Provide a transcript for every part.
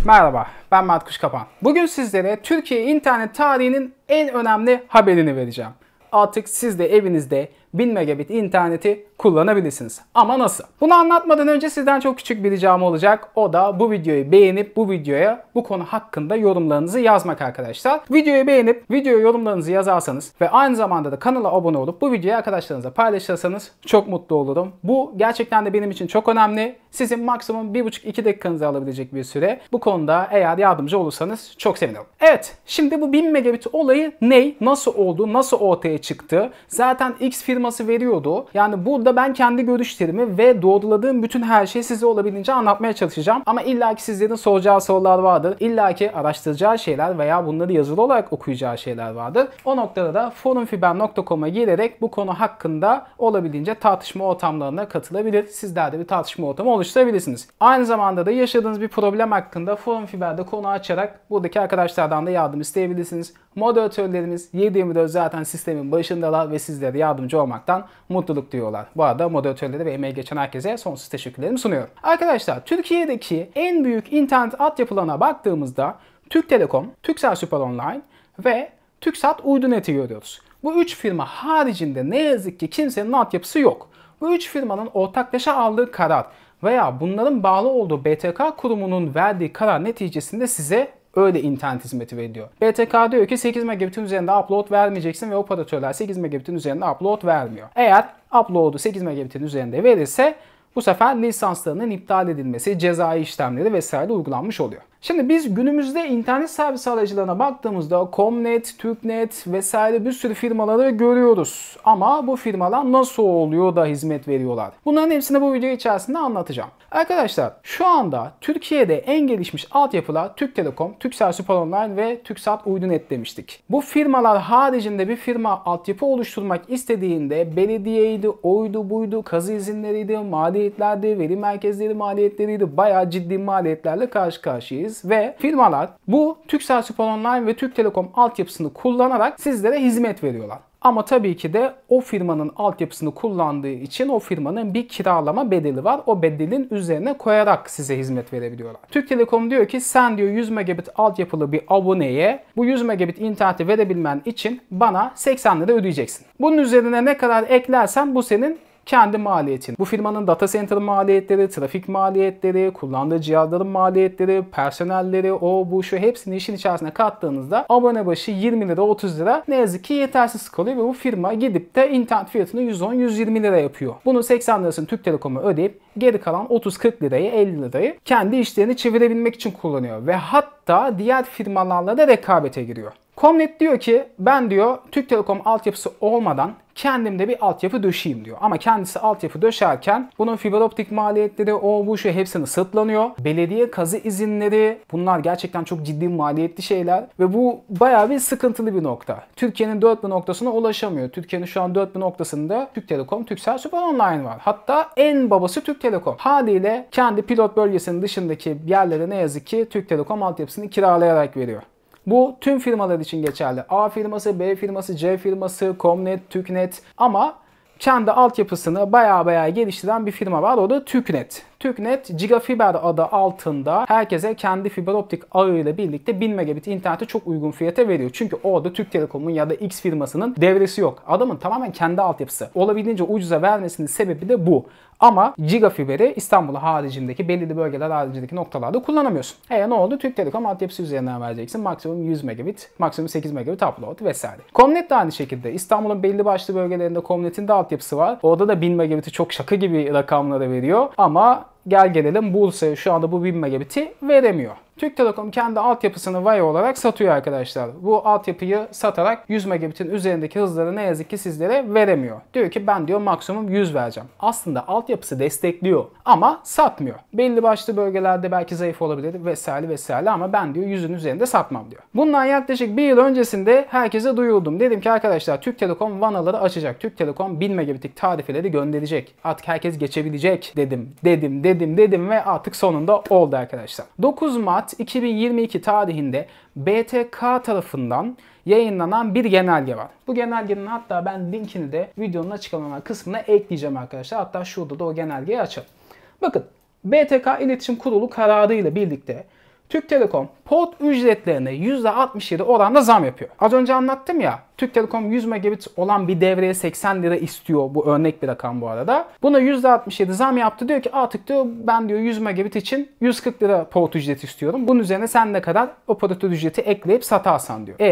Merhaba, ben Mert Kuşkapan. Bugün sizlere Türkiye internet tarihinin en önemli haberini vereceğim. Artık siz de evinizde 1000 megabit interneti kullanabilirsiniz. Ama nasıl? Bunu anlatmadan önce sizden çok küçük bir ricam olacak. O da bu videoyu beğenip bu konu hakkında yorumlarınızı yazmak arkadaşlar. Videoyu beğenip yorumlarınızı yazarsanız ve aynı zamanda da kanala abone olup bu videoyu arkadaşlarınızla paylaşırsanız çok mutlu olurum. Bu gerçekten de benim için çok önemli. Sizin maksimum 1,5-2 dakikanızı alabilecek bir süre. Bu konuda eğer yardımcı olursanız çok sevinirim. Evet, şimdi bu 1000 megabit olayı ne? Nasıl oldu? Nasıl ortaya çıktı? Zaten X firması veriyordu. Yani burada ben kendi görüşlerimi ve doğruladığım bütün her şeyi size olabildiğince anlatmaya çalışacağım. Ama illaki sizlerin soracağı sorular vardır. İllaki araştıracağı şeyler veya bunları yazılı olarak okuyacağı şeyler vardır. O noktada da forumfiber.com'a girerek bu konu hakkında olabildiğince tartışma ortamlarına katılabilir. Sizler de bir tartışma ortamı oluşturabilirsiniz. Aynı zamanda da yaşadığınız bir problem hakkında Forum Fiber'de konu açarak buradaki arkadaşlardan da yardım isteyebilirsiniz. Moderatörlerimiz 7/24 zaten sistemin başındalar ve sizlere yardımcı olmaktan mutluluk duyuyorlar. Bu arada moderatörlere ve emeği geçen herkese sonsuz teşekkürlerimi sunuyorum. Arkadaşlar, Türkiye'deki en büyük internet altyapılarına baktığımızda Türk Telekom, Turkcell Süperonline ve TürkSat Uydunet'i görüyoruz. Bu 3 firma haricinde ne yazık ki kimsenin altyapısı yok. Bu 3 firmanın ortaklaşa aldığı karar veya bunların bağlı olduğu BTK kurumunun verdiği karar neticesinde size öyle internet hizmeti veriliyor. BTK diyor ki 8 megabitin üzerinde upload vermeyeceksin ve operatörler 8 megabitin üzerinde upload vermiyor. Eğer upload'u 8 megabitin üzerinde verirse bu sefer lisanslarının iptal edilmesi, cezai işlemleri vesaire uygulanmış oluyor. Şimdi biz günümüzde internet servis aracılarına baktığımızda Comnet, Türknet vesaire bir sürü firmaları görüyoruz. Ama bu firmalar nasıl oluyor da hizmet veriyorlar? Bunların hepsini bu video içerisinde anlatacağım. Arkadaşlar, şu anda Türkiye'de en gelişmiş altyapılar Türk Telekom, Turkcell Süperonline ve TürkSat Uydunet demiştik. Bu firmalar haricinde bir firma altyapı oluşturmak istediğinde belediyeydi, oydu buydu, kazı izinleriydi, maliyetlerdi, veri merkezleri maliyetleriydi, bayağı ciddi maliyetlerle karşı karşıyayız. Ve firmalar bu Turkcell Süperonline ve Türk Telekom altyapısını kullanarak sizlere hizmet veriyorlar. Ama tabii ki de o firmanın altyapısını kullandığı için o firmanın bir kiralama bedeli var. O bedelin üzerine koyarak size hizmet verebiliyorlar. Türk Telekom diyor ki sen diyor 100 megabit altyapılı bir aboneye bu 100 megabit interneti verebilmen için bana 80 lira ödeyeceksin. Bunun üzerine ne kadar eklersen bu senin kendi maliyetin. Bu firmanın data center maliyetleri, trafik maliyetleri, kullandığı cihazların maliyetleri, personelleri, bu şu hepsini işin içerisine kattığınızda abone başı 20 lira 30 lira ne yazık ki yetersiz kalıyor ve bu firma gidip de internet fiyatını 110-120 lira yapıyor. Bunun 80 lirasını Türk Telekom'a ödeyip geri kalan 30-40 lirayı 50 lirayı kendi işlerini çevirebilmek için kullanıyor ve hatta diğer firmalarla da rekabete giriyor. Comnet diyor ki ben diyor Türk Telekom altyapısı olmadan kendimde bir altyapı döşeyim diyor. Ama kendisi altyapı döşerken bunun fiber optik maliyetleri bu şu hepsini sırtlanıyor. Belediye kazı izinleri bunlar gerçekten çok ciddi maliyetli şeyler ve bu bayağı bir sıkıntılı bir nokta. Türkiye'nin dört bir noktasına ulaşamıyor. Türkiye'nin şu an dört bir noktasında Türk Telekom, Turkcell Süperonline var. Hatta en babası Türk Telekom. Haliyle kendi pilot bölgesinin dışındaki yerlere ne yazık ki Türk Telekom altyapısını kiralayarak veriyor. Bu tüm firmalar için geçerli. A firması, B firması, C firması, Comnet, Türknet ama kendi altyapısını bayağı geliştiren bir firma var. O da Türknet. Türknet Gigafiber adı altında herkese kendi fiber optik ağıyla birlikte 1000 megabit interneti çok uygun fiyata veriyor. Çünkü orada Türk Telekom'un ya da X firmasının devresi yok. Adamın tamamen kendi altyapısı. Olabildiğince ucuza vermesinin sebebi de bu. Ama Gigafiber'i İstanbul haricindeki belirli bölgeler haricindeki noktalarda kullanamıyorsun. Ne oldu? Türk Telekom altyapısı üzerinden vereceksin. Maksimum 100 megabit, maksimum 8 megabit upload vesaire. Comnet de aynı şekilde. İstanbul'un belli başlı bölgelerinde Comnet'in de altyapısı var. Orada da 1000 megabit'i çok şaka gibi rakamlara veriyor. Ama gel gelelim Bursa'ya şu anda bu 1000 megabit'i veremiyor. Türk Telekom kendi altyapısını vay olarak satıyor arkadaşlar. Bu altyapıyı satarak 100 megabitin üzerindeki hızları ne yazık ki sizlere veremiyor. Diyor ki ben diyor maksimum 100 vereceğim. Aslında altyapısı destekliyor ama satmıyor. Belli başlı bölgelerde belki zayıf olabilir vesaire ama ben diyor 100'ün üzerinde satmam diyor. Bundan yaklaşık bir yıl öncesinde herkese duyurdum. Dedim ki arkadaşlar Türk Telekom vanaları açacak. Türk Telekom 1000 megabitlik tarifeleri gönderecek. Artık herkes geçebilecek dedim ve artık sonunda oldu arkadaşlar. 9 Mart 2022 tarihinde BTK tarafından yayınlanan bir genelge var. Bu genelgenin hatta ben linkini de videonun açıklama kısmına ekleyeceğim arkadaşlar. Hatta şurada da o genelgeyi açalım. Bakın BTK İletişim Kurulu kararı ile birlikte Türk Telekom port ücretlerine %67 oranda zam yapıyor. Az önce anlattım ya, Türk Telekom 100 megabit olan bir devreye 80 lira istiyor. Bu örnek bir rakam bu arada. Buna %67 zam yaptı. Diyor ki artık diyor ben diyor 100 megabit için 140 lira port ücreti istiyorum. Bunun üzerine sen ne kadar operatör ücreti ekleyip satarsan diyor.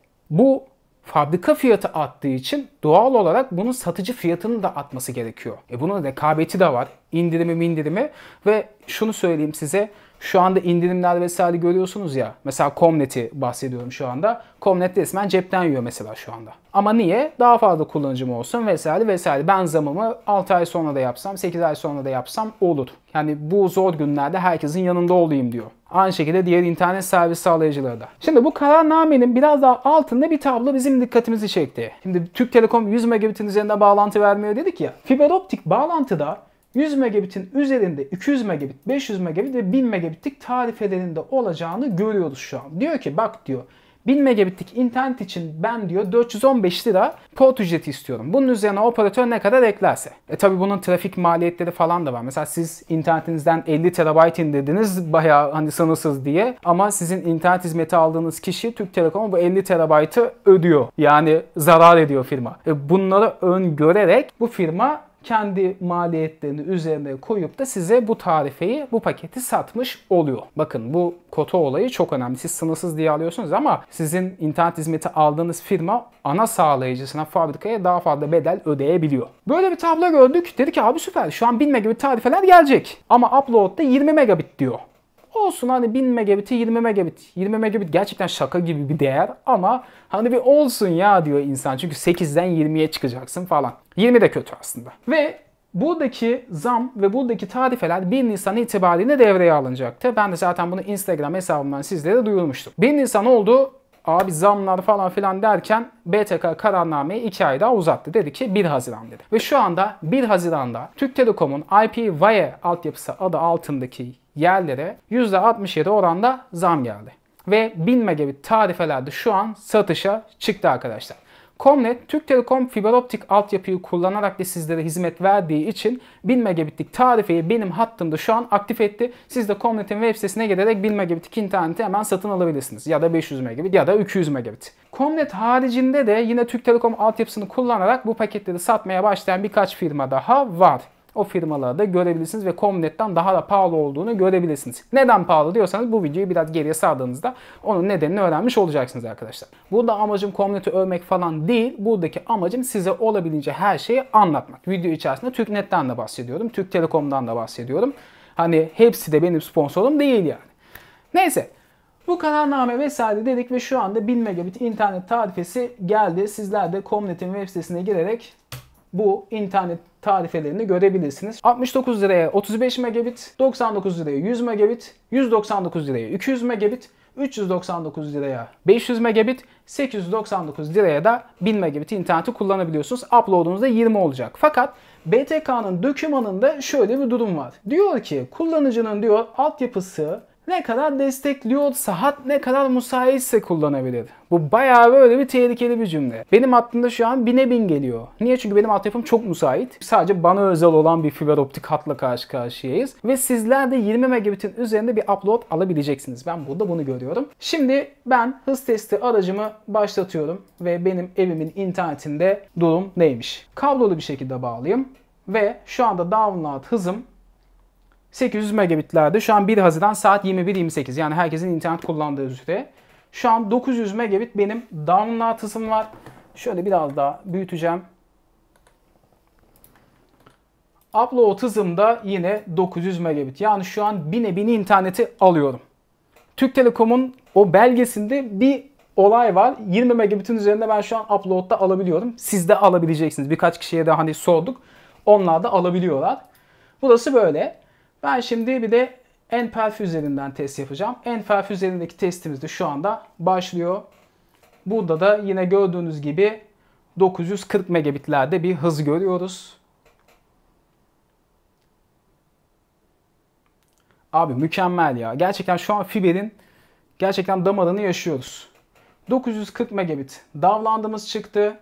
Bu fabrika fiyatı arttığı için doğal olarak bunun satıcı fiyatının da artması gerekiyor. Bunun rekabeti de var. İndirimi ve şunu söyleyeyim size. Şu anda indirimler vesaire görüyorsunuz ya. Mesela Comnet'i bahsediyorum şu anda. Comnet resmen cepten yiyor mesela şu anda. Ama niye? Daha fazla kullanıcım olsun vesaire vesaire. Ben zamımı 6 ay sonra da yapsam, 8 ay sonra da yapsam olur. Yani bu zor günlerde herkesin yanında olayım diyor. Aynı şekilde diğer internet servis sağlayıcıları da. Şimdi bu kararnamenin biraz daha altında bir tablo bizim dikkatimizi çekti. Şimdi Türk Telekom 100 megabitin üzerinde bağlantı vermiyor dedik ya. Fiber optik bağlantıda 100 megabitin üzerinde 200 megabit, 500 megabit ve 1000 megabitlik tarifelerinde olacağını görüyoruz şu an. Diyor ki bak diyor 1000 megabitlik internet için ben diyor 415 lira port ücreti istiyorum. Bunun üzerine operatör ne kadar eklerse. Tabi bunun trafik maliyetleri falan da var. Mesela siz internetinizden 50 TB indirdiniz bayağı hani sınırsız diye. Ama sizin internet hizmeti aldığınız kişi Türk Telekom bu 50 TB'ı ödüyor. Yani zarar ediyor firma. Bunları öngörerek bu firma kendi maliyetlerini üzerine koyup da size bu tarifeyi, bu paketi satmış oluyor. Bakın bu kota olayı çok önemli. Siz sınırsız diye alıyorsunuz ama sizin internet hizmeti aldığınız firma ana sağlayıcısına, fabrikaya daha fazla bedel ödeyebiliyor. Böyle bir tablo gördük. Dedik ki abi süper. Şu an 1000 megabit tarifeler gelecek. Ama upload'da 20 megabit diyor. Olsun hani 1000 megabit'i 20 megabit. 20 megabit gerçekten şaka gibi bir değer ama hani bir olsun ya diyor insan. Çünkü 8'den 20'ye çıkacaksın falan. 20 de kötü aslında. Ve buradaki zam ve buradaki tarifeler 1 Nisan itibariyle devreye alınacaktı. Ben de zaten bunu Instagram hesabımdan sizlere duyurmuştum. 1 Nisan oldu. Abi zamlar falan filan derken BTK kararnameyi 2 ay daha uzattı. Dedi ki 1 Haziran dedi. Ve şu anda 1 Haziran'da Türk Telekom'un IP-VAE altyapısı adı altındaki yerlere %67 oranda zam geldi. Ve 1000 megabit tarifelerde şu an satışa çıktı arkadaşlar. Comnet, Türk Telekom fiber optik altyapıyı kullanarak da sizlere hizmet verdiği için 1000 megabitlik tarifeyi benim hattımda şu an aktif etti. Siz de Comnet'in web sitesine giderek 1000 megabitlik interneti hemen satın alabilirsiniz. Ya da 500 megabit ya da 200 megabit. Comnet haricinde de yine Türk Telekom altyapısını kullanarak bu paketleri satmaya başlayan birkaç firma daha var. O firmaları da görebilirsiniz ve Comnet'ten daha da pahalı olduğunu görebilirsiniz. Neden pahalı diyorsanız bu videoyu biraz geriye sardığınızda onun nedenini öğrenmiş olacaksınız arkadaşlar. Burada amacım Comnet'i övmek falan değil. Buradaki amacım size olabildiğince her şeyi anlatmak. Video içerisinde TürkNet'ten de bahsediyorum. Türk Telekom'dan da bahsediyorum. Hani hepsi de benim sponsorum değil yani. Neyse. Bu kararname vesaire dedik ve şu anda 1000 megabit internet tarifesi geldi. Sizler de Comnet'in web sitesine girerek bu internet tarifelerini görebilirsiniz. 69 liraya 35 megabit, 99 liraya 100 megabit, 199 liraya 200 megabit, 399 liraya 500 megabit, 899 liraya da 1000 megabit interneti kullanabiliyorsunuz. Upload'unuz da 20 olacak. Fakat BTK'nın dokümanında şöyle bir durum var. Diyor ki kullanıcının diyor altyapısı ne kadar destekliyorsa, hat ne kadar müsaitse kullanabilir. Bu bayağı böyle bir tehlikeli bir cümle. Benim aklımda şu an 1000'e 1000 geliyor. Niye? Çünkü benim altyapım çok müsait. Sadece bana özel olan bir fiber optik hatla karşı karşıyayız. Ve sizler de 20 megabitin üzerinde bir upload alabileceksiniz. Ben burada bunu görüyorum. Şimdi ben hız testi aracımı başlatıyorum. Ve benim evimin internetinde durum neymiş? Kablolu bir şekilde bağlayayım. Ve şu anda download hızım 800 megabitlerde. Şu an 1 Haziran saat 21:28. Yani herkesin internet kullandığı süre. Şu an 900 megabit benim download hızım var. Şöyle biraz daha büyüteceğim. Upload hızım da yine 900 megabit. Yani şu an 1000'e 1000 interneti alıyorum. Türk Telekom'un o belgesinde bir olay var. 20 megabitin üzerinde ben şu an upload'da alabiliyorum. Siz de alabileceksiniz. Birkaç kişiye de hani sorduk. Onlar da alabiliyorlar. Burası böyle. Ben şimdi bir de Enperf üzerinden test yapacağım. Enperf üzerindeki testimiz de şu anda başlıyor. Burada da yine gördüğünüz gibi 940 megabitlerde bir hız görüyoruz. Abi mükemmel ya. Gerçekten şu an fiberin gerçekten damarını yaşıyoruz. 940 megabit download'ımız çıktı.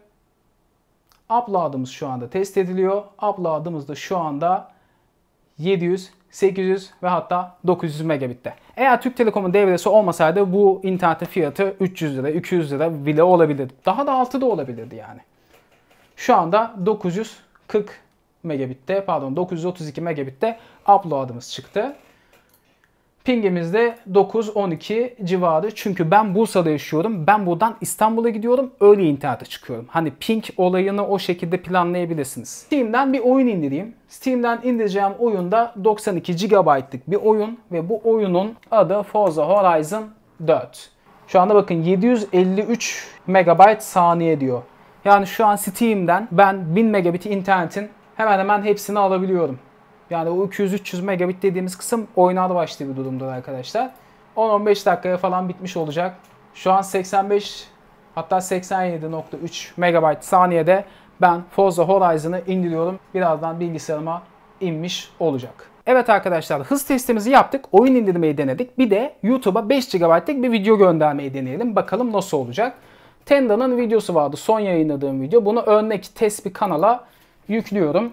Upload'ımız şu anda test ediliyor. Upload'ımız da şu anda 700 800 ve hatta 900 megabitte. Eğer Türk Telekom'un devresi olmasaydı bu internetin fiyatı 300 lira, 200 lira bile olabilirdi. Daha da altı da olabilirdi yani. Şu anda 940 megabitte, pardon 932 megabitte upload'ımız çıktı. Pingimiz de 9-12 civarı. Çünkü ben Bursa'da yaşıyorum. Ben buradan İstanbul'a gidiyorum. Öyle internete çıkıyorum. Hani ping olayını o şekilde planlayabilirsiniz. Steam'den bir oyun indireyim. Steam'den indireceğim oyun da 92 GB'lık bir oyun. Ve bu oyunun adı Forza Horizon 4. Şu anda bakın 753 MB saniye diyor. Yani şu an Steam'den ben 1000 megabit internetin hemen hemen hepsini alabiliyorum. Yani o 200-300 megabit dediğimiz kısım oyuna başladığı bir durumdur arkadaşlar. 10-15 dakikaya falan bitmiş olacak. Şu an 85 hatta 87.3 megabayt saniyede ben Forza Horizon'ı indiriyorum. Birazdan bilgisayarıma inmiş olacak. Evet arkadaşlar, hız testimizi yaptık. Oyun indirmeyi denedik. Bir de YouTube'a 5 GB'lık bir video göndermeyi deneyelim. Bakalım nasıl olacak. Tenda'nın videosu vardı. Son yayınladığım video. Bunu örnek test bir kanala yüklüyorum.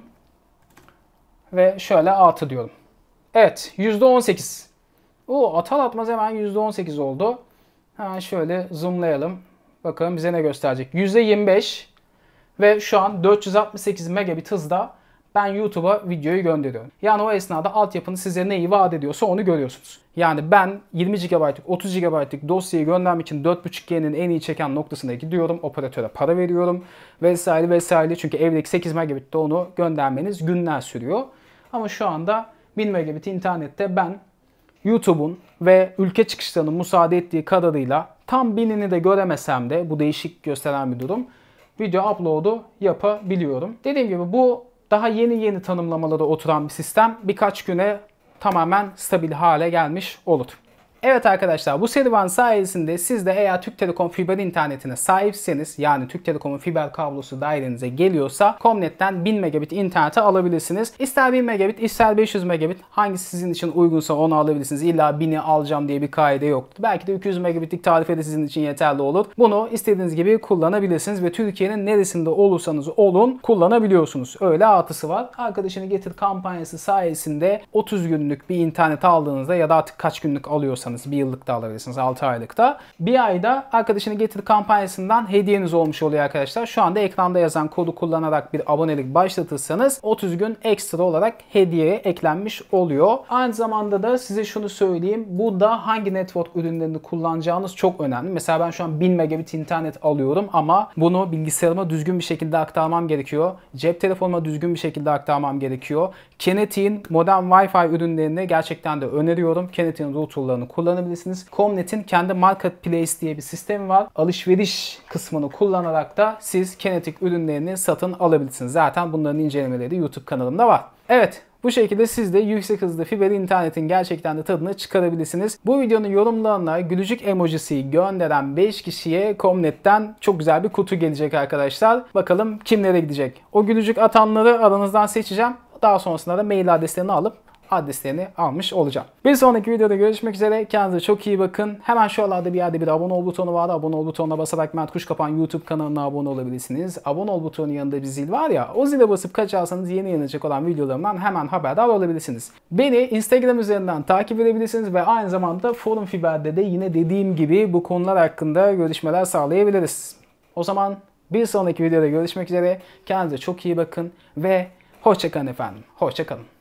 Ve şöyle artı diyorum. Evet, %18. Atar atmaz hemen %18 oldu. Hemen şöyle zoomlayalım. Bakalım bize ne gösterecek. %25 ve şu an 468 megabit hızda ben YouTube'a videoyu gönderiyorum. Yani o esnada altyapını size neyi vaat ediyorsa onu görüyorsunuz. Yani ben 20 GB'lık 30 GB'lık dosyayı göndermek için 4.5G'nin en iyi çeken noktasına gidiyorum. Operatöre para veriyorum vesaire vesaire. Çünkü evdeki 8 megabitte onu göndermeniz günler sürüyor. Ama şu anda 1000 megabit internette ben YouTube'un ve ülke çıkışlarının müsaade ettiği kadarıyla tam 1000'ini de göremesem de bu değişik gösteren bir durum. Video upload'u yapabiliyorum. Dediğim gibi bu daha yeni tanımlamalara oturan bir sistem. Birkaç güne tamamen stabil hale gelmiş olur. Evet arkadaşlar, bu serüven sayesinde siz de eğer Türk Telekom fiber internetine sahipseniz, yani Türk Telekom'un fiber kablosu dairenize geliyorsa Comnet'ten 1000 megabit interneti alabilirsiniz. İster 1000 megabit ister 500 megabit, hangisi sizin için uygunsa onu alabilirsiniz. İlla 1000'i alacağım diye bir kaide yoktur. Belki de 200 megabitlik tarife de sizin için yeterli olur. Bunu istediğiniz gibi kullanabilirsiniz ve Türkiye'nin neresinde olursanız olun kullanabiliyorsunuz. Öyle artısı var. Arkadaşını getir kampanyası sayesinde 30 günlük bir internet aldığınızda ya da artık kaç günlük alıyorsanız, bir yıllık da alabilirsiniz, 6 aylık da. Bir ayda arkadaşını getir kampanyasından hediyeniz olmuş oluyor arkadaşlar. Şu anda ekranda yazan kodu kullanarak bir abonelik başlatırsanız 30 gün ekstra olarak hediyeye eklenmiş oluyor. Aynı zamanda da size şunu söyleyeyim. Bu da hangi network ürünlerini kullanacağınız çok önemli. Mesela ben şu an 1000 megabit internet alıyorum ama bunu bilgisayarıma düzgün bir şekilde aktarmam gerekiyor. Cep telefonuma düzgün bir şekilde aktarmam gerekiyor. Kinetic'in modern Wi-Fi ürünlerini gerçekten de öneriyorum. Kinetic'in routerlarını kullanabilirsiniz. Comnet'in kendi Marketplace diye bir sistemi var. Alışveriş kısmını kullanarak da siz Kinetic ürünlerini satın alabilirsiniz. Zaten bunların incelemeleri YouTube kanalımda var. Evet, bu şekilde siz de yüksek hızlı fiber internetin gerçekten de tadını çıkarabilirsiniz. Bu videonun yorumlarına gülücük emojisi gönderen 5 kişiye Comnet'ten çok güzel bir kutu gelecek arkadaşlar. Bakalım kimlere gidecek? O gülücük atanları aranızdan seçeceğim. Daha sonrasında da mail adreslerini alıp adreslerini almış olacağım. Bir sonraki videoda görüşmek üzere. Kendinize çok iyi bakın. Hemen şuralarda bir yerde bir abone ol butonu var. Abone ol butonuna basarak Mert Kuşkapan YouTube kanalına abone olabilirsiniz. Abone ol butonunun yanında bir zil var ya, o zile basıp kaçarsanız yeni yayınlanacak olan videolarımdan hemen haberdar olabilirsiniz. Beni Instagram üzerinden takip edebilirsiniz ve aynı zamanda Forum Fiber'de de yine dediğim gibi bu konular hakkında görüşmeler sağlayabiliriz. O zaman bir sonraki videoda görüşmek üzere. Kendinize çok iyi bakın ve hoşça kalın efendim. Hoşça kalın.